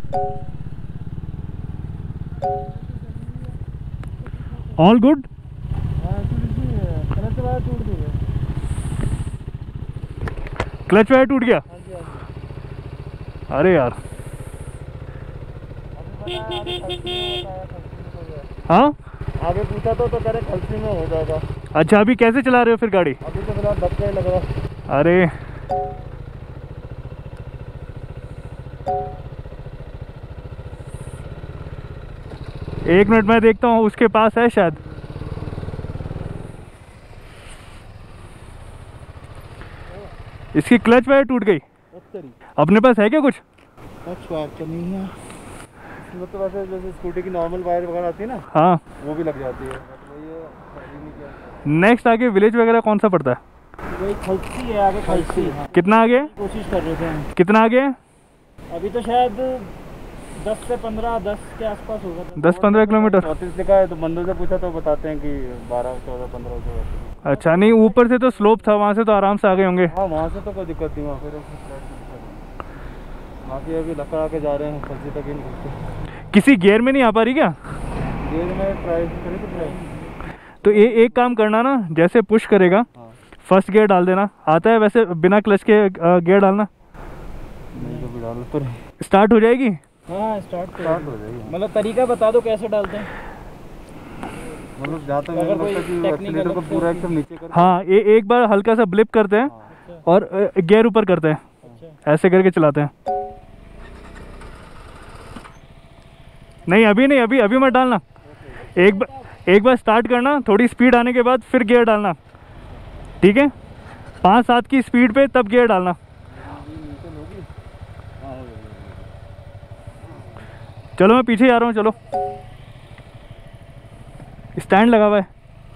All good. Clutch wire टूट गया। अरे यार। हाँ आगे पूछा तो कह रहे खलसी में हो जाएगा। अच्छा, अभी कैसे चला रहे हो फिर गाड़ी? अभी तो फिलहाल धक्का ही लग रहा। अरे एक मिनट मैं देखता हूँ, उसके पास है शायद। इसकी क्लच वायर टूट गई। अपने पास है क्या कुछ? क्लच वायर तो नहीं है इसमें, तो वैसे जैसे स्कूटी की नॉर्मल वायर वगैरह आती है ना, हाँ वो भी लग जाती है। नेक्स्ट आगे विलेज वगैरह कौन सा पड़ता है? वही खलसी है, आगे खलसी है। कितना आगे है? कोशिश कर रहे थे हम। कितना आगे है? अभी तो शायद 10 से 15, 10 के आसपास होगा। 10-15 किलोमीटर। 34 लिखा है, तो बंदों से पूछा तो बताते हैं कि 12, 14, 15 से। अच्छा, नहीं ऊपर से तो स्लोप था, वहाँ से तो आराम से आगे होंगे। हाँ वहाँ से तो कोई दिक्कत नहीं, वहाँ फिर बाकी अभी लकड़ा के जा रहे हैं, खलसी तक ही नहीं घुसते। किसी गियर में नहीं आ पा रही क्या? गियर में ट्राई करी तो ट्राई। तो एक काम करना ना, जैसे पुश करेगा फर्स्ट गियर डाल देना। आता है वैसे बिना क्लच के गियर डालना? नहीं तो भी डाल तो नहीं। स्टार्ट हो जाएगी? हाँ स्टार्ट हो जाएगी। मतलब तरीका बता दो कैसे डालते हैं, मतलब जाता है अगर कोई टेक्निकल को पूरा एकदम नीचे कर। हाँ एक बार हल्का सा ब्लिप करते हैं और गियर ऊपर करते हैं, ऐसे करके चलाते हैं। नहीं अभी नहीं, अभी मत डालना। एक बार स्टार्ट करना, थोड़ी स्पीड आने के बाद फिर गियर डालना, ठीक है? 5-7 की स्पीड पे तब गियर डालना। चलो मैं पीछे जा रहा हूँ, चलो। स्टैंड लगा हुआ है।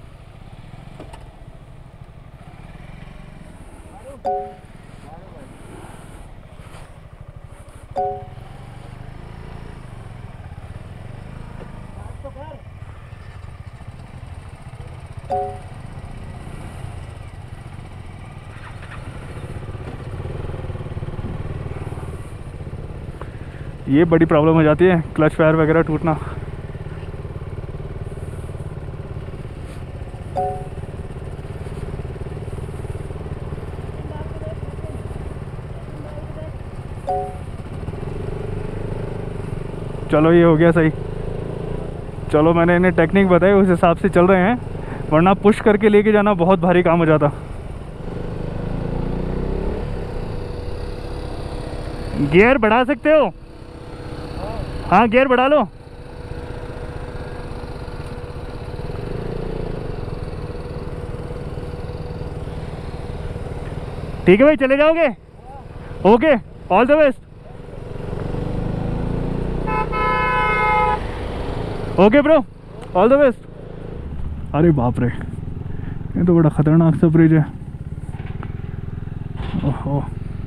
ये बड़ी प्रॉब्लम हो जाती है, क्लच वायर वगैरह टूटना। चलो ये हो गया सही। चलो मैंने इन्हें टेक्निक बताई, उस हिसाब से चल रहे हैं, वरना पुश करके लेके जाना बहुत भारी काम हो जाता। गियर बढ़ा सकते हो? हाँ गियर बढ़ा लो। ठीक है भाई, चले जाओगे? Okay, all the best. Okay bro, all the best. अरे बाप रे, ये तो बड़ा खतरनाक सा ब्रिज है। ओहो,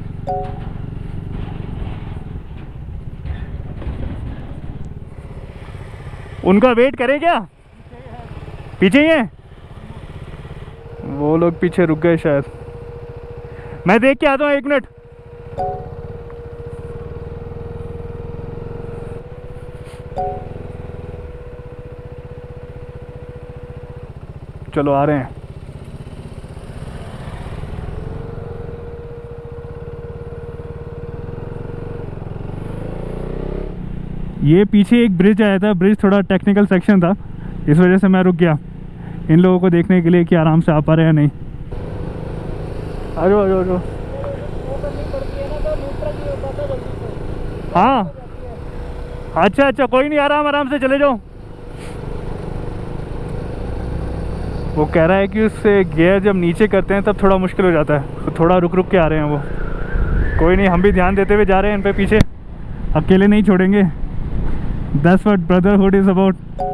उनका वेट करें क्या? पीछे ही है वो लोग, पीछे रुक गए शायद। मैं देख के आता हूँ, 1 मिनट। चलो आ रहे हैं। ये पीछे एक ब्रिज आया था, ब्रिज थोड़ा टेक्निकल सेक्शन था, इस वजह से मैं रुक गया इन लोगों को देखने के लिए कि आराम से आ पा रहे हैं नहीं। आ जाओ आ जाओ आ जाओ। हाँ अच्छा अच्छा, कोई नहीं, आराम से चले जाओ। वो कह रहा है कि उससे गियर जब नीचे करते हैं तब थोड़ा मुश्किल हो जाता है, तो थोड़ा रुक के आ रहे हैं वो। कोई नहीं, हम भी ध्यान देते हुए जा रहे हैं इन पे पीछे, अकेले नहीं छोड़ेंगे। That's what brotherhood is about.